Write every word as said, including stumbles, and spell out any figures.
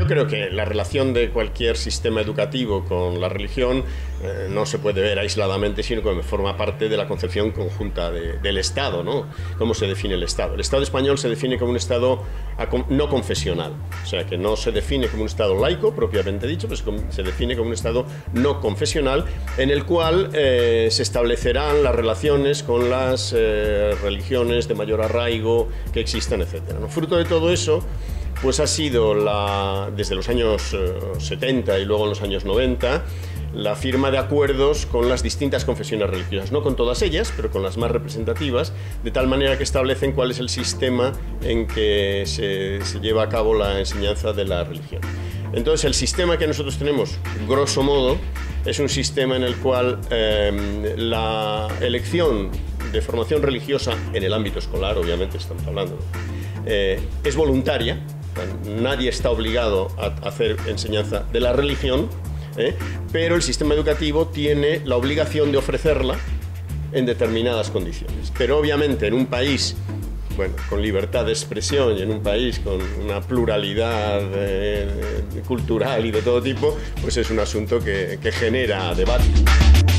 Yo creo que la relación de cualquier sistema educativo con la religión eh, no se puede ver aisladamente, sino que forma parte de la concepción conjunta de, del Estado, ¿no? ¿Cómo se define el Estado? El Estado español se define como un Estado no confesional, o sea, que no se define como un Estado laico, propiamente dicho, pues se define como un Estado no confesional, en el cual eh, se establecerán las relaciones con las eh, religiones de mayor arraigo que existan, etcétera, ¿no? Fruto de todo eso, pues ha sido la, desde los años eh, setenta y luego en los años noventa, la firma de acuerdos con las distintas confesiones religiosas, no con todas ellas, pero con las más representativas, de tal manera que establecen cuál es el sistema en que se, se lleva a cabo la enseñanza de la religión. Entonces, el sistema que nosotros tenemos, grosso modo, es un sistema en el cual eh, la elección de formación religiosa, en el ámbito escolar, obviamente estamos hablando, eh, es voluntaria. Nadie está obligado a hacer enseñanza de la religión, ¿eh? pero el sistema educativo tiene la obligación de ofrecerla en determinadas condiciones. Pero obviamente en un país, bueno, con libertad de expresión y en un país con una pluralidad eh, cultural y de todo tipo, pues es un asunto que, que genera debate.